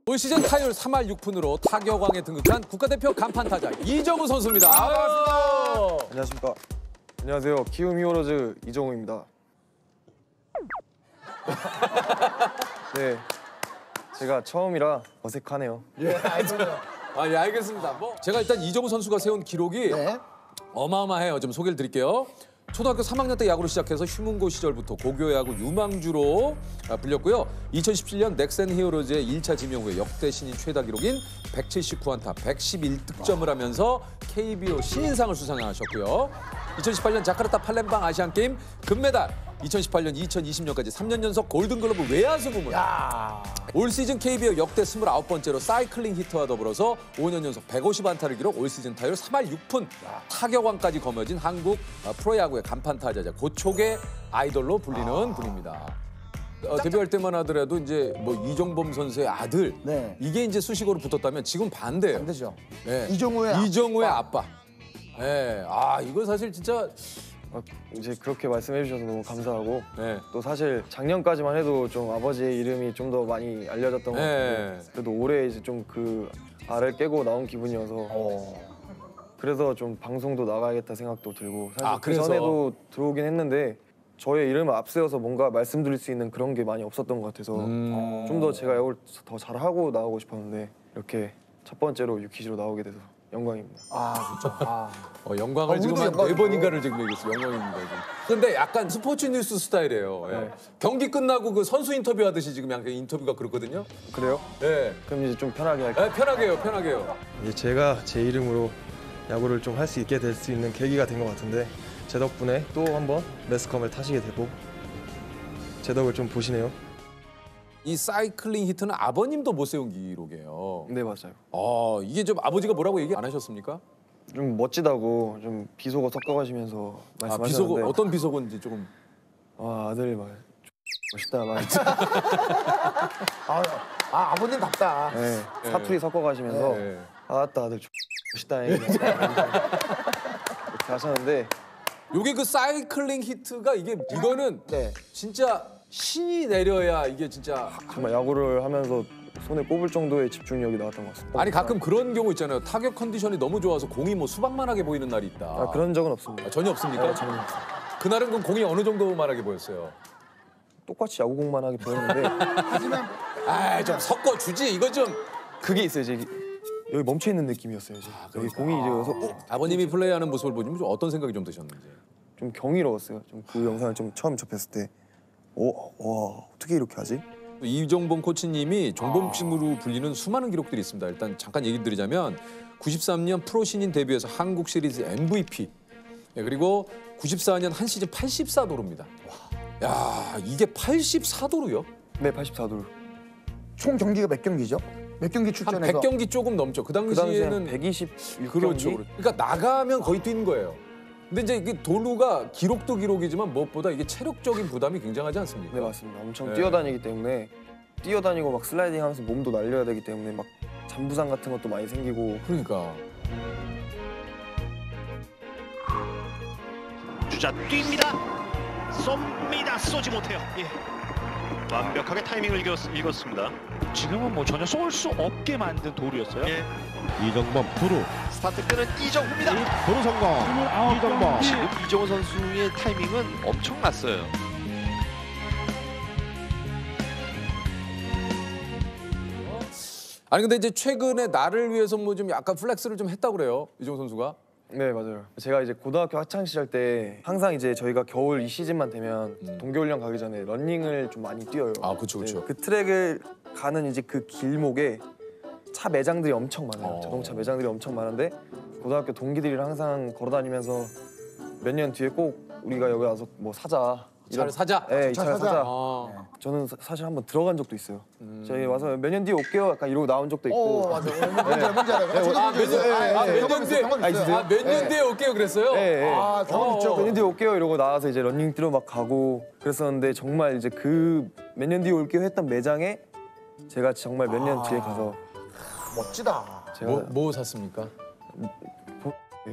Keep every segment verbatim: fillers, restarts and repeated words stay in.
올 시즌 타율 삼 할 육 푼으로 타격왕에 등극한 국가대표 간판 타자 이정우 선수입니다. 아, 반갑습니다. 안녕하십니까. 안녕하세요. 키움 히어로즈 이정우입니다. 네, 제가 처음이라 어색하네요. 예, 알겠습니다. 아, 예, 알겠습니다. 뭐 제가 일단 이정우 선수가 세운 기록이 네. 어마어마해요. 좀 소개를 드릴게요. 초등학교 삼 학년 때 야구를 시작해서 휴문고 시절부터 고교 야구 유망주로 불렸고요. 이천십칠 년 넥센 히어로즈의 일 차 지명 후에 역대 신인 최다 기록인 백칠십구 안타, 백십일 득점을 하면서 케이비오 신인상을 수상하셨고요. 이천십팔 년 자카르타 팔렘방 아시안게임 금메달, 이천십팔 년 이천이십 년까지 삼 년 연속 골든글러브 외야수 부문. 야. 올 시즌 케이비오 역대 스물아홉 번째로 사이클링 히터와 더불어서 오 년 연속 백오십 안타를 기록, 올 시즌 타율 삼 할 육 푼, 타격왕까지 거머쥔 한국 프로야구의 간판 타자자 고촉의 아이돌로 불리는 아. 분입니다. 어, 데뷔할 때만 하더라도 이제 뭐 이종범 선수의 아들, 네. 이게 이제 수식어로 붙었다면 지금 반대예요. 반대죠. 네. 이정우의 이정우의 아빠. 아빠. 네. 아, 이거 사실 진짜 어, 이제 그렇게 말씀해 주셔서 너무 감사하고 네. 또 사실 작년까지만 해도 좀 아버지의 이름이 좀 더 많이 알려졌던 것 같은데 네. 그래도 올해 이제 좀 그 알을 깨고 나온 기분이어서 어. 그래서 좀 방송도 나가야겠다 생각도 들고 사실 아, 그 그래서? 전에도 들어오긴 했는데 저의 이름을 앞세워서 뭔가 말씀드릴 수 있는 그런 게 많이 없었던 것 같아서 음. 좀 더 제가 야구를 더 잘하고 나오고 싶었는데 이렇게 첫 번째로 유키즈로 나오게 돼서 영광입니다. 아, 진짜. 아. 어, 영광을 아, 지금 우리도 한 네 영광이고. 번인가를 지금 얘기했어요. 영광입니다. 지금. 근데 약간 스포츠 뉴스 스타일이에요. 예. 네. 경기 끝나고 그 선수 인터뷰 하듯이 지금 약간 인터뷰가 그렇거든요. 그래요? 네. 그럼 이제 좀 편하게 할게요. 네, 편하게 해요, 편하게 해요. 이제 제가 제 이름으로 야구를 좀 할 수 있게 될 수 있는 계기가 된 것 같은데 제 덕분에 또 한번 매스컴을 타시게 되고 제 덕을 좀 보시네요. 이 사이클링 히트는 아버님도 못 세운 기록이에요. 네, 맞아요. 아, 이게 좀 아버지가 뭐라고 얘기 안 하셨습니까? 좀 멋지다고 좀 비속어 섞어가시면서 아, 말씀하셨는데 비속어, 어떤 비속어인지 조금. 와, 아들 말 멋있다 말 아, 아, 아버님답다. 네, 사투리 섞어가시면서 네. 아따 아들 멋있다 이렇게 하셨는데 요게 그 사이클링 히트가 이게 이거는 네. 진짜 신이 내려야 이게 진짜. 정말 야구를 하면서 손에 꼽을 정도의 집중력이 나왔던 것 같습니다. 아니 가끔 그런 경우 있잖아요. 타격 컨디션이 너무 좋아서 공이 뭐 수박만하게 보이는 날이 있다. 아, 그런 적은 없습니다. 아, 전혀 없습니까? 네, 전혀 없습니다. 그날은 그럼 공이 어느 정도만하게 보였어요? 똑같이 야구공만 하게 보였는데 하지만 아, 좀 섞어 주지. 이거 좀. 그게 있어요. 이제 여기 멈춰 있는 느낌이었어요. 이제 여기 공이 이제 여기서 어? 아버님이 플레이하는 모습을 보시면 좀 어떤 생각이 좀 드셨는지. 좀 경이로웠어요. 좀 그 영상을 좀 처음 접했을 때, 오, 와 어떻게 이렇게 하지? 이종범 코치님이 종범심으로 불리는 수많은 기록들이 있습니다. 일단 잠깐 얘기 드리자면 구십삼 년 프로 신인 데뷔해서 한국 시리즈 엠브이피, 예, 그리고 구십사 년 한 시즌 팔십사 도루입니다. 야, 이게 팔십사 도루요? 네, 팔십사 도루. 총 경기가 몇 경기죠? 몇 경기 한 출전해서? 백 경기 조금 넘죠. 그 그 당시에는 당시에는 백이십육 그렇죠. 경기? 그러니까 나가면 거의 뛴 거예요. 근데 이제 이게 도루가 기록도 기록이지만 무엇보다 이게 체력적인 부담이 굉장하지 않습니까? 네, 맞습니다. 엄청 네. 뛰어다니기 때문에 뛰어다니고 막 슬라이딩 하면서 몸도 날려야 되기 때문에 막 잔부상 같은 것도 많이 생기고 그러니까. 주자 뜁니다. 쏩니다. 쏘지 못해요. 예. 완벽하게 타이밍을 읽었, 읽었습니다. 지금은 뭐 전혀 쏠 수 없게 만든 도루였어요. 예. 이정범 프로 스타트 끄는 이정후입니다. 프로 성공 이정범 지금 이정후 선수의 타이밍은 엄청났어요. 아니 근데 이제 최근에 나를 위해서 뭐 좀 약간 플렉스를 좀 했다고 그래요. 이종우 선수가. 네, 맞아요. 제가 이제 고등학교 학창 시절 때 항상 이제 저희가 겨울 이 시즌만 되면 음. 동계훈련 가기 전에 러닝을 좀 많이 뛰어요. 아, 그렇죠, 그렇죠. 네, 그 트랙을 가는 이제 그 길목에 차 매장들이 엄청 많아요. 어. 자동차 매장들이 엄청 많은데 고등학교 동기들이랑 항상 걸어다니면서 몇 년 뒤에 꼭 우리가 여기 와서 뭐 사자. 차를 사자? 네, 이 차 차를 사자. 사자. 아. 저는 사, 사실 한번 들어간 적도 있어요. 저희 와서 몇 년 뒤에 올게요. 약간 이러고 나온 적도 있고. 오, 맞아. 뭔지 알아, 뭔지 알아. 저도 아, 그런 적 몇 년, 있어요. 아, 예, 몇 경험 년 있어요, 뒤에, 경험 아, 있어요. 있으세요? 아, 몇 년 뒤에 올게요 그랬어요? 네, 네. 아, 경험 있죠. 몇 년 뒤에 올게요 이러고 나와서 이제 러닝 뛰러 막 가고 그랬었는데 정말 이제 그 몇 년 뒤에 올게요 했던 매장에 제가 정말 몇 년 뒤에 가서 멋지다. 제가 뭐, 뭐 샀습니까? 예,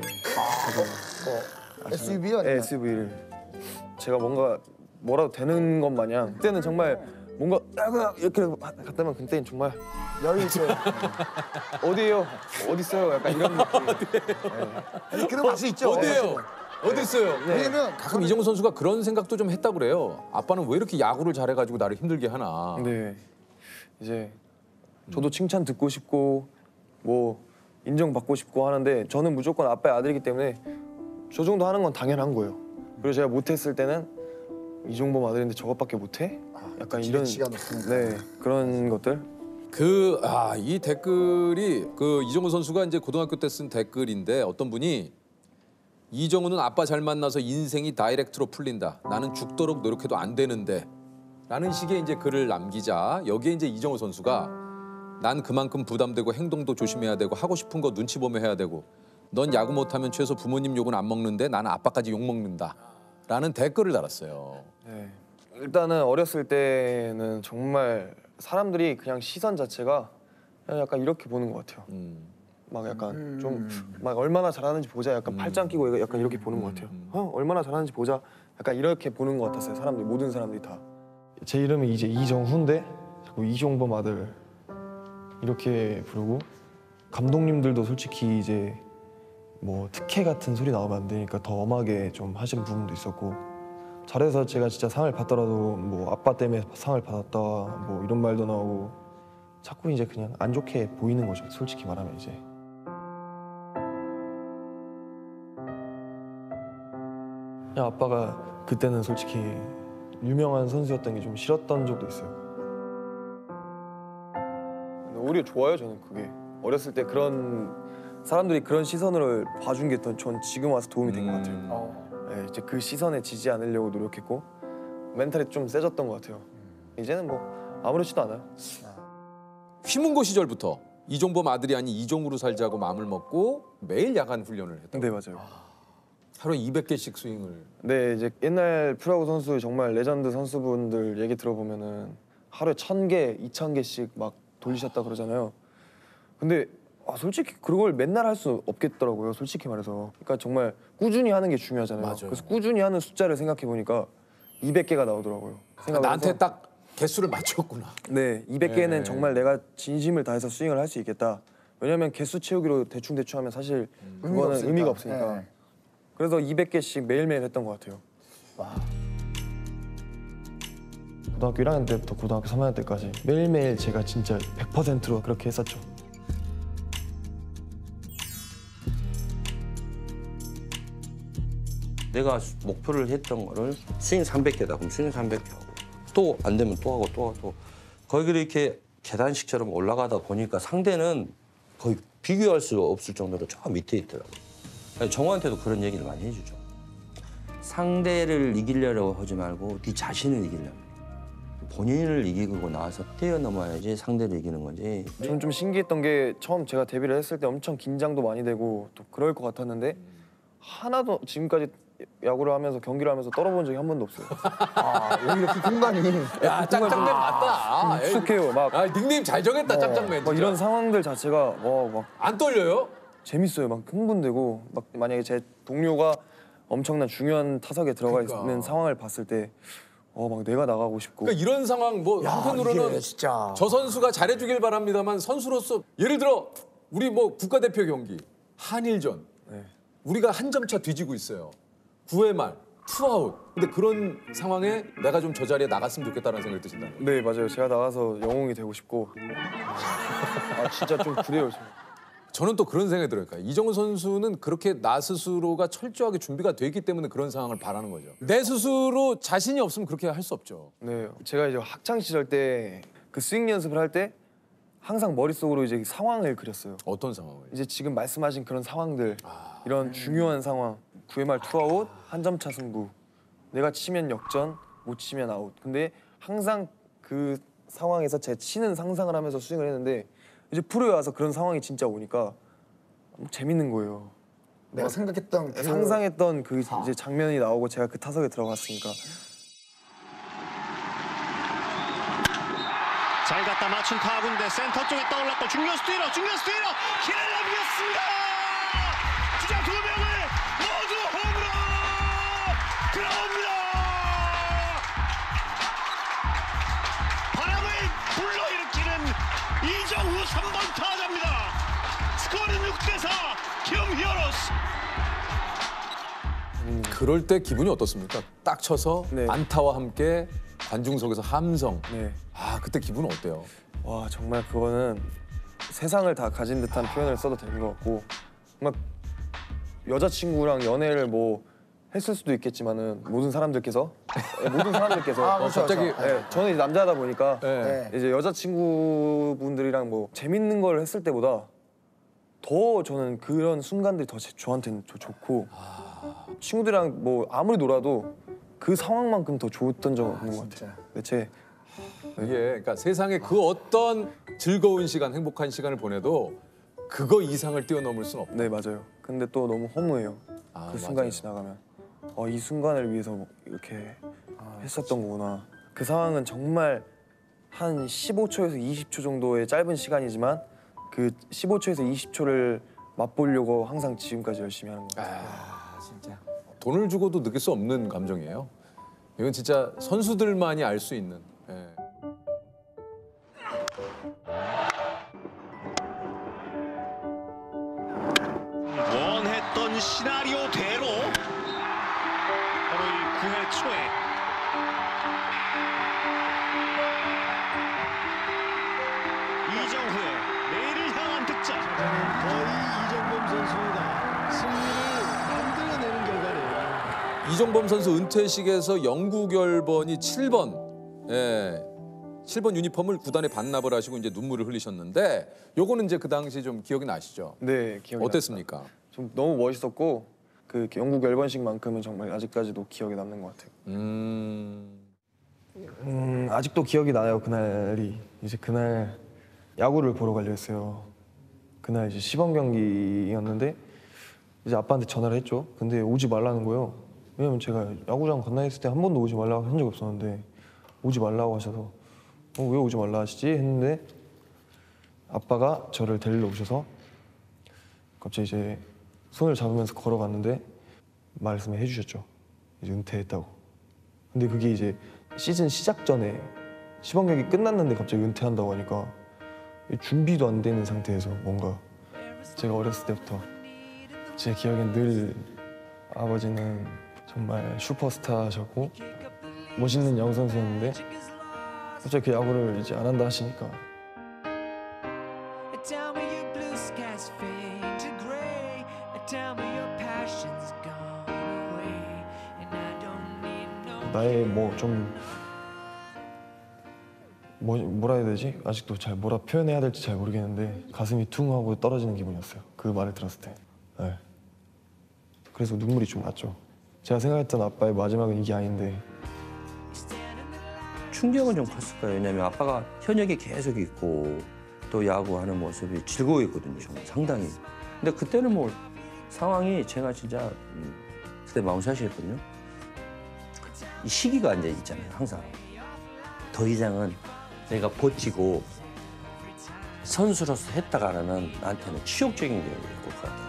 뭐 에스유브이요? 에스유브이를 제가 뭔가 뭐라도 되는 것 마냥 그때는 정말 뭔가 야구 이렇게 갔다면 그때는 정말 여유 있어요. 어디에요? 어디 있어요? 약간 이런 느낌. 아니, 그런 맛이 있죠. 어디에요? 어디 있어요? 왜냐면 가끔 이정우 선수가 그런 생각도 좀 했다고 그래요. 아빠는 왜 이렇게 야구를 잘해가지고 나를 힘들게 하나. 네. 이제 저도 칭찬 듣고 싶고 뭐 인정받고 싶고 하는데 저는 무조건 아빠의 아들이기 때문에 저 정도 하는 건 당연한 거예요. 그리고 제가 못했을 때는 이종범 아들인데 저것밖에 못해? 약간 이런 기대치가 높으니까. 네 그런 것들. 그, 아, 이 댓글이 그 이정우 선수가 이제 고등학교 때 쓴 댓글인데 어떤 분이 이정우는 아빠 잘 만나서 인생이 다이렉트로 풀린다. 나는 죽도록 노력해도 안 되는데. 라는 식의 이제 글을 남기자 여기에 이제 이정우 선수가 난 그만큼 부담되고 행동도 조심해야 되고 하고 싶은 거 눈치 보며 해야 되고 넌 야구 못하면 최소 부모님 욕은 안 먹는데 나는 아빠까지 욕 먹는다. 라는 댓글을 달았어요. 네. 일단은 어렸을 때는 정말 사람들이 그냥 시선 자체가 그냥 약간 이렇게 보는 것 같아요. 음. 막 약간 좀 막 얼마나 잘하는지 보자 약간 음. 팔짱 끼고 약간 이렇게 보는 것 같아요. 음. 어, 얼마나 잘하는지 보자 약간 이렇게 보는 것 같았어요. 사람들이 모든 사람들이 다. 제 이름이 이제 이정훈데 자꾸 이종범 아들 이렇게 부르고 감독님들도 솔직히 이제 뭐 특혜 같은 소리 나오면 안 되니까 더 엄하게 좀 하신 부분도 있었고 잘해서 제가 진짜 상을 받더라도 뭐 아빠 때문에 상을 받았다 뭐 이런 말도 나오고 자꾸 이제 그냥 안 좋게 보이는 거죠. 솔직히 말하면 이제. 그냥 아빠가 그때는 솔직히 유명한 선수였던 게 좀 싫었던 적도 있어요. 근데 오히려 좋아요 저는 그게. 어렸을 때 그런 사람들이 그런 시선을 봐준 게 전 지금 와서 도움이 된 것 같아요. 음. 어. 네, 이제 그 시선에 지지 않으려고 노력했고 멘탈이 좀 세졌던 것 같아요. 이제는 뭐 아무렇지도 않아요. 휘문고 시절부터 이종범 아들이 아닌 이종우로 살자고 마음을 먹고 매일 야간 훈련을 했다. 네 맞아요. 하루에 이백 개씩 스윙을. 네 이제 옛날 프로야구 선수 정말 레전드 선수분들 얘기 들어보면은 하루에 천 개, 이천 개씩 막 돌리셨다 그러잖아요. 근데 아, 솔직히 그걸 맨날 할 수 없겠더라고요. 솔직히 말해서. 그러니까 정말 꾸준히 하는 게 중요하잖아요. 맞아요. 그래서 꾸준히 하는 숫자를 생각해 보니까 이백 개가 나오더라고요. 생각을 나한테 해서. 딱 개수를 맞췄구나. 네, 이백 개는 네. 정말 내가 진심을 다해서 스윙을 할 수 있겠다. 왜냐면 개수 채우기로 대충 대충 하면 사실 그거는 없으니까. 의미가 없으니까. 네. 그래서 이백 개씩 매일매일 했던 것 같아요. 와. 고등학교 일 학년 때부터 고등학교 삼 학년 때까지 매일매일 제가 진짜 백 퍼센트로 그렇게 했었죠. 내가 목표를 했던 거를 스윙 삼백 개다 그럼 스윙 삼백 개 하고 또 안 되면 또 하고 또 하고 거의 이렇게 계단식처럼 올라가다 보니까 상대는 거의 비교할 수 없을 정도로 저 밑에 있더라고요. 정우한테도 그런 얘기를 많이 해주죠. 상대를 이기려고 하지 말고 네 자신을 이기려고. 본인을 이기고 나서 뛰어넘어야지 상대를 이기는 거지. 저는 좀 신기했던 게 처음 제가 데뷔를 했을 때 엄청 긴장도 많이 되고 또 그럴 것 같았는데 하나도 지금까지 야구를 하면서 경기를 하면서 떨어본 적이 한 번도 없어요. 아, 오히려 그 공간이 야, 짱짱맨 맞다. 에이, 익숙해요. 막, 아, 닉네임 잘 정했다, 짱짱맨. 막 이런 상황들 자체가 와, 막 안 떨려요? 재밌어요. 막 흥분되고 막 만약에 제 동료가 엄청난 중요한 타석에 들어가 그러니까. 있는 상황을 봤을 때 어, 막 내가 나가고 싶고 그러니까 이런 상황 뭐 야, 한편으로는 이게 진짜. 저 선수가 잘해주길 바랍니다만 선수로서 예를 들어 우리 뭐 국가대표 경기 한일전 네. 우리가 한 점 차 뒤지고 있어요. 구 회 말 투아웃. 근데 그런 상황에 내가 좀 저 자리에 나갔으면 좋겠다는 생각이 드신다는 거예요. 네 맞아요. 제가 나가서 영웅이 되고 싶고 아 진짜 좀 그래요. 저는. 저는 또 그런 생각이 들어요. 그러니까 이정우 선수는 그렇게 나 스스로가 철저하게 준비가 돼 있기 때문에 그런 상황을 바라는 거죠. 내 스스로 자신이 없으면 그렇게 할 수 없죠. 네 제가 이제 학창 시절 때 그 스윙 연습을 할 때 항상 머릿속으로 이제 상황을 그렸어요. 어떤 상황을? 이제 지금 말씀하신 그런 상황들 이런 중요한 상황 구 회 말 투아웃 한 점 차 승부 내가 치면 역전 못 치면 아웃 근데 항상 그 상황에서 제 치는 상상을 하면서 스윙을 했는데 이제 프로에 와서 그런 상황이 진짜 오니까 너무 재밌는 거예요. 내가 생각했던 그 상상했던 그 이제 장면이 나오고 제가 그 타석에 들어갔으니까 잘 갖다 맞춘 타구인데 센터 쪽에 떠올랐고 중견수 뛰러 중견수 뛰러 길을 넘겼습니다. 주자 두 명을 모두 홈으로 들어옵니다. 이정후 삼 번 타자입니다. 스코어는 육 대 사 키움 히어로스. 그럴 때 기분이 어떻습니까? 딱 쳐서 네. 안타와 함께 관중석에서 함성. 네. 아, 그때 기분은 어때요? 와 정말 그거는 세상을 다 가진 듯한 표현을 써도 되는 것 같고 막 여자친구랑 연애를 뭐 했을 수도 있겠지만은 모든 사람들께서 네, 모든 사람들께서 아, 그렇죠, 갑자기 그렇죠. 네, 저는 이제 남자다 보니까 네. 네. 이제 여자친구분들이랑 뭐 재밌는 걸 했을 때보다 더 저는 그런 순간들이 더 제- 저한테는 더 좋고 친구들이랑 뭐 아무리 놀아도 그 상황만큼 더 좋았던 적은 없는 것 같아요. 근데 제 이게 그러니까 세상에 그 어떤 즐거운 시간, 행복한 시간을 보내도 그거 이상을 뛰어넘을 수는 없다. 네 맞아요. 근데 또 너무 허무해요. 아, 그 순간이 맞아요. 지나가면 어, 이 순간을 위해서 이렇게 했었던 거구나. 그 상황은 정말 한 십오 초에서 이십 초 정도의 짧은 시간이지만 그 십오 초에서 이십 초를 맛보려고 항상 지금까지 열심히 하는 것 같아요. 아, 진짜. 돈을 주고도 느낄 수 없는 감정이에요. 이건 진짜 선수들만이 알 수 있는. 예. 원했던 시나리오대로 바로 이 구 회 초에 이정후의 내일을 향한 득점. 거의 이정범 선수가 승리를 만들어내는 결과네요. 이정범 선수 은퇴식에서 영구 결번이 칠 번. 예. 칠 번 유니폼을 구단에 반납을 하시고 이제 눈물을 흘리셨는데 요거는 이제 그 당시 좀 기억이 나시죠? 네 기억이 어땠습니까? 납니다. 좀 너무 멋있었고 그 영국 열번식만큼은 정말 아직까지도 기억에 남는 것 같아요. 음. 음 아직도 기억이 나요. 그날이 이제 그날 야구를 보러 가려 했어요. 그날 이제 시범 경기였는데 이제 아빠한테 전화를 했죠. 근데 오지 말라는 거예요. 왜냐면 제가 야구장 건너에 있을 때 한 번도 오지 말라고 한 적이 없었는데 오지 말라고 하셔서 어, 왜 오지 말라 하시지 했는데 아빠가 저를 데리러 오셔서 갑자기 이제 손을 잡으면서 걸어갔는데 말씀을 해주셨죠. 이제 은퇴했다고. 근데 그게 이제 시즌 시작 전에 시범 경기 끝났는데 갑자기 은퇴한다고 하니까 준비도 안 되는 상태에서 뭔가 제가 어렸을 때부터 제 기억엔 늘 아버지는 정말 슈퍼스타셨고 멋있는 야구 선수였는데 갑자기 그 야구를 이제 안 한다 하시니까 Tell me your blue skies fade to gray. Tell me your passion's gone away. And I don't need no 나의 뭐 좀 뭐, 뭐라 해야 되지? 아직도 잘 뭐라 표현해야 될지 잘 모르겠는데 가슴이 퉁 하고 떨어지는 기분이었어요. 그 말을 들었을 때. 네. 그래서 눈물이 좀 났죠. 제가 생각했던 아빠의 마지막은 이게 아닌데 충격은 좀 컸을 거예요. 왜냐면 아빠가 현역에 계속 있고 또 야구하는 모습이 즐거워했거든요. 정말 상당히. 근데 그때는 뭐 상황이 제가 진짜 음, 그때 마운샷이었거든요. 이 시기가 이제 있잖아요. 항상. 더 이상은 내가 버티고 선수로서 했다가는 나한테는 치욕적인 게 될 것 같아요.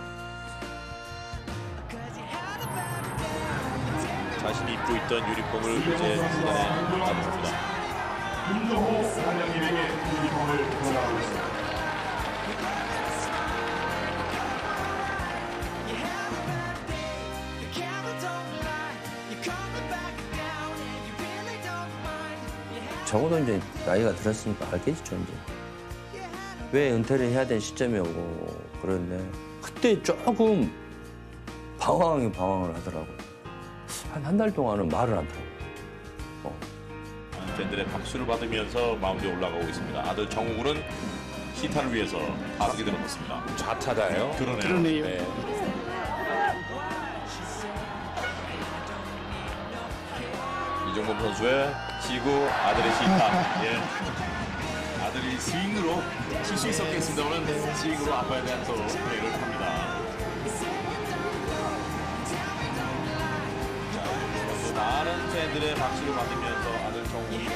자신이 입고 있던 유니폼을 이제 구단에 받습니다. the camera don't lie. You're coming back down and you really don't mind. You had 적어도 이제 나이가 들었으니까 알겠죠 이제. 왜 은퇴를 해야 되는 시점이고 그런데 그때 조금 방황이 방황을 하더라고요. 한 한 달 동안은 말을 안 하고. 어. 팬들의 박수를 받으면서 마운드에 올라가고 있습니다. 아들 정우는 시타를 위해서 타석에 들어섰습니다. 좌타자예요. 그러네요. 그러네요. 네. 이정범 선수의 지구 아들의 시타. 예. 아들이 스윙으로 칠 수 있었겠습니다만 스윙으로 아빠에 대한 또 플레이를 합니다. 또 많은 팬들의 박수를 받으면서 아들 정우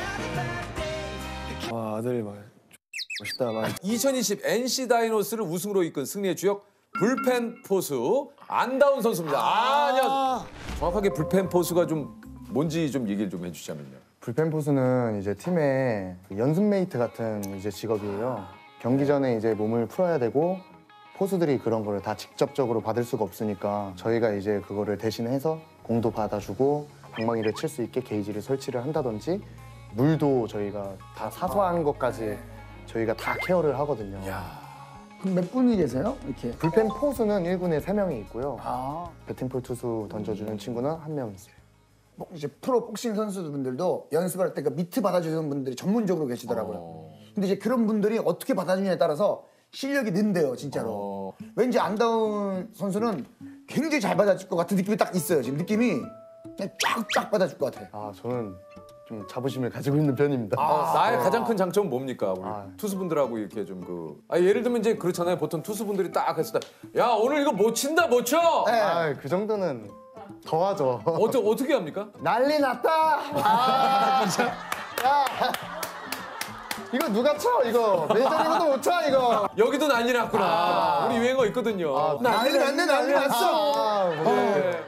와 아들 말 멋있다 말. 이천이십 엔씨 다이노스를 우승으로 이끈 승리의 주역 불펜 포수 안다운 선수입니다. 아, 안녕. 정확하게 불펜 포수가 좀 뭔지 좀 얘기를 좀 해주시자면요. 불펜 포수는 이제 팀의 연습 메이트 같은 이제 직업이에요. 경기 전에 이제 몸을 풀어야 되고 포수들이 그런 거를 다 직접적으로 받을 수가 없으니까 저희가 이제 그거를 대신해서 공도 받아주고 방망이를 칠 수 있게 게이지를 설치를 한다든지 물도 저희가 다 사소한 것까지 저희가 다 케어를 하거든요. 그럼 몇 분이 계세요? 이렇게. 불펜 포수는 일 군에 세 명이 있고요. 아. 배팅볼 투수 던져주는 친구는 한 명 있어요. 뭐 이제 프로 복싱 선수분들도 연습할 때 그 미트 받아주는 분들이 전문적으로 계시더라고요. 어. 근데 이제 그런 분들이 어떻게 받아주냐에 따라서 실력이 는대요, 진짜로. 어. 왠지 안다운 선수는 굉장히 잘 받아줄 것 같은 느낌이 딱 있어요. 지금 느낌이 그냥 쫙쫙 받아줄 것 같아. 아 저는 좀 자부심을 가지고 있는 편입니다. 아, 나의 가장 큰 장점은 뭡니까? 우리 아. 투수분들하고 이렇게 좀 그. 아, 예를 들면 이제 그렇잖아요. 보통 투수분들이 딱 했을 때, 야 오늘 이거 못 친다, 못 쳐. 네. 아, 그 정도는 더 하죠. 어떻게 어떻게 합니까? 난리 났다. 아, 진짜. 야, 이거 누가 쳐? 이거 메이저리그도 못 쳐 이거. 여기도 난리 났구나. 우리 유행어 있거든요. 아, 난리 났네, 난리 났어. 아, 뭐. 네.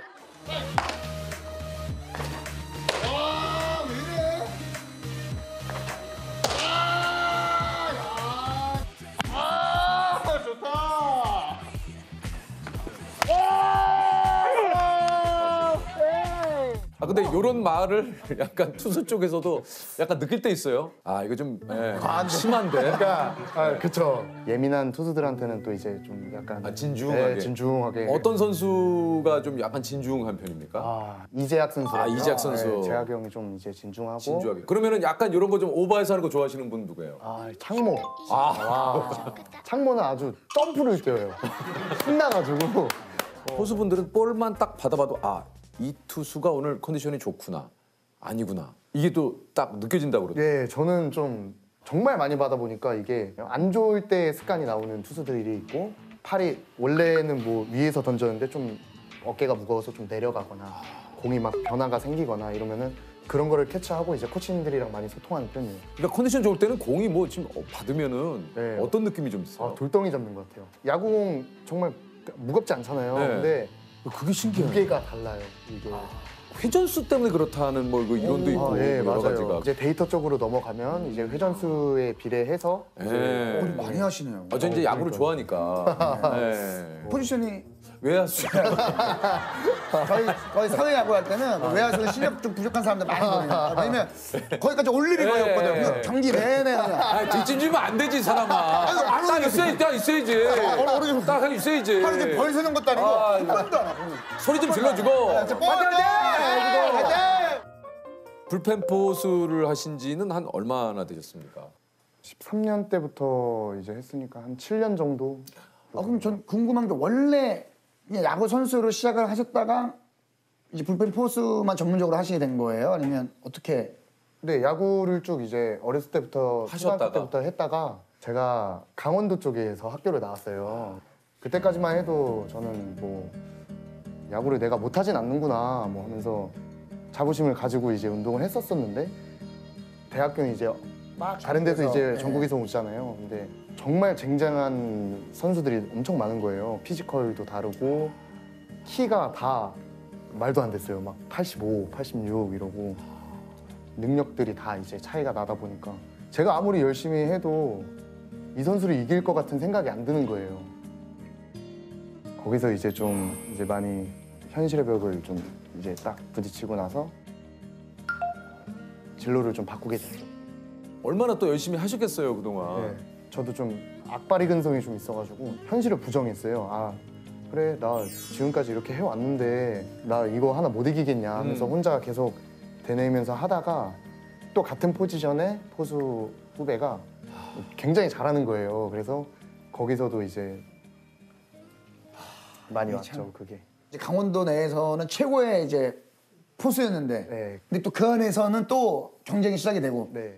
아 근데 이런 말을 약간 투수 쪽에서도 약간 느낄 때 있어요. 아 이거 좀 예, 심한데. 그러니까 아, 그쵸. 예민한 투수들한테는 또 이제 좀 약간 아, 진중하게. 네, 진중하게. 어떤 선수가 좀 약간 진중한 편입니까? 아, 이재학 선수. 아, 이재학 선수. 재학 형이 좀 이제 진중하고. 진중하게. 그러면은 약간 이런 거 좀 오버해서 하는 거 좋아하시는 분 누구예요? 아, 창모. 아, 창모는 아주 점프를 뛰어요. 신나가지고. 포수분들은 볼만 딱 받아봐도 아, 이 투수가 오늘 컨디션이 좋구나. 아니구나. 이게 또 딱 느껴진다고 그러죠. 예, 저는 좀 정말 많이 받아보니까 이게 안 좋을 때 습관이 나오는 투수들이 있고 팔이 원래는 뭐 위에서 던졌는데 좀 어깨가 무거워서 좀 내려가거나 공이 막 변화가 생기거나 이러면은 그런 거를 캐치하고 이제 코치님들이랑 많이 소통하는 편이에요. 그러니까 컨디션 좋을 때는 공이 뭐 지금 어, 받으면은 네. 어떤 느낌이 좀 있어요? 아, 돌덩이 잡는 것 같아요. 야구공 정말 무겁지 않잖아요. 네. 근데 그게 신기해요. 무게가 달라요. 이게. 회전수 때문에 그렇다는 뭐 이거 이론도 있고 아, 예, 여러 맞아요. 가지가. 이제 데이터 쪽으로 넘어가면 이제 회전수에 비례해서 예. 어, 많이 하시네요. 어제 이제 야구를 좋아하니까. 예. 포지션이 외야수. 저희 거의 사회 야구 할 때는 외야수는 실력 좀 부족한 사람들 많이 거든요. 왜냐면 거기까지 올 일이 거의 예. 없거든요. 그냥 경기 내내 그냥. 아, 뒷짐 지면 안 되지, 사람아. 아이고, 안 딱 오네. 있어야지, 딱 있어야지. 딱 있어야지. 하루 종일 벌 서는 것도 아니고 아, 한 번도 안 하고. 소리 좀 질러주고. 진짜 뻔해. 불펜 포수를 하신 지는 한 얼마나 되셨습니까? 십삼 년 때부터 이제 했으니까 한 칠 년 정도. 아, 그럼 전 궁금한 게 원래 그냥 야구 선수로 시작을 하셨다가 이제 불펜 포수만 전문적으로 하시게 된 거예요? 아니면 어떻게? 네, 야구를 쭉 이제 어렸을 때부터 하셨다가? 초등학교 때부터 했다가 제가 강원도 쪽에서 학교를 나왔어요. 그때까지만 해도 저는 뭐 야구를 내가 못하진 않는구나 뭐 하면서 자부심을 가지고 이제 운동을 했었었는데 대학교는 이제 막 다른 데서 이제 네. 전국에서 오잖아요. 근데 정말 쟁쟁한 선수들이 엄청 많은 거예요. 피지컬도 다르고 키가 다 말도 안 됐어요. 막 팔십오, 팔십육 이러고 능력들이 다 이제 차이가 나다 보니까 제가 아무리 열심히 해도 이 선수를 이길 것 같은 생각이 안 드는 거예요. 거기서 이제 좀 이제 많이 현실의 벽을 좀 이제 딱 부딪히고 나서 진로를 좀 바꾸게 됐어요. 얼마나 또 열심히 하셨겠어요, 그동안. 네, 저도 좀 악바리 근성이 좀 있어가지고 현실을 부정했어요. 아 그래 나 지금까지 이렇게 해왔는데 나 이거 하나 못 이기겠냐 하면서 음. 혼자 계속 되뇌면서 하다가 또 같은 포지션에 포수 후배가 굉장히 잘하는 거예요. 그래서 거기서도 이제 많이 네, 왔죠. 참. 그게. 이제 강원도 내에서는 최고의 이제 포수였는데, 네. 근데 또 그 안에서는 또 경쟁이 시작이 되고. 네.